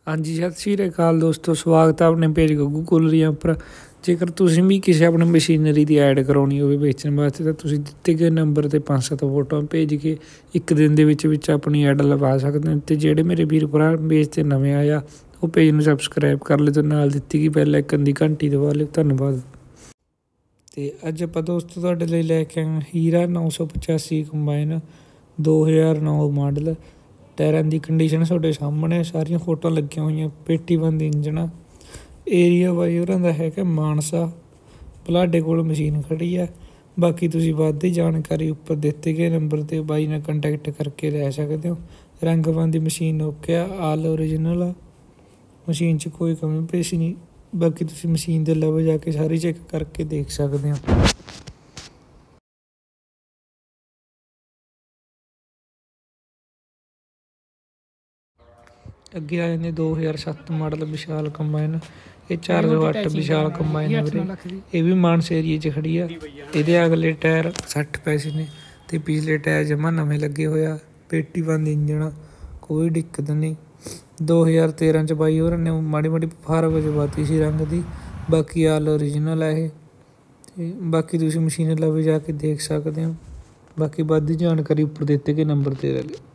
हाँ जी, सत श्री अकाल दोस्तों, स्वागत है अपने पेज गग्गू कूलरियां पर। जेकर तुसीं भी किसी अपनी मशीनरी की ऐड करवानी हो बेचने वास्ते, तो तुसीं दिते गए नंबर पर 5-7 फोटो भेज के एक दिन के विच अपनी ऐड लगा सकते हैं। तो जेडे मेरे वीर भरा पेज ते नवे आया वो पेज में सबसक्राइब कर ले, तो नाल दित्ती गई बैल आइकन की घंटी दबा लिओ। धन्यवाद। तो अज आप दोस्तों तुहाडे लई लैके आए हीरा 985 कंबाइन 2009 मॉडल। टायरां की कंडीशन तुहाडे सामने, सारियां फोटो लगियां हुई, पेटी बंद इंजन। एरिया बाई होरां दा है मानसा, भलाडे कोल मशीन खड़ी है। बाकी तुसीं वध जानकारी उपर दिते गए नंबर पर बाई नाल कंटैक्ट करके लै सकते हो। रंग बंद मशीन ओके आ, आल ओरिजिनल आ, मशीन च कोई कमी पेशी नहीं। बाकी तुसीं मशीन दे लवे जाके सारी चेक करके देख सकते हो। अगे आ जाते 2007 मॉडल विशाल कंबाइन। ये 408 विशाल कंबाइन है वीरे। ये भी मानसा एरिए च खड़ी है। ये अगले टायर 60 पैसे ने, तो पिछले टायर जमा नवे लगे हुए। पेटी बंद इंजन, कोई दिक्कत नहीं। 2013 च बाई होर ने माड़ी माड़ी फार वजवाती सी रंग की। बाकी आल ओरिजिनल है ये। बाकी तुसीं मशीन लवे जाके देख सकते हो। बाकी वध जानकारी उपर दिते गए नंबर ते ले।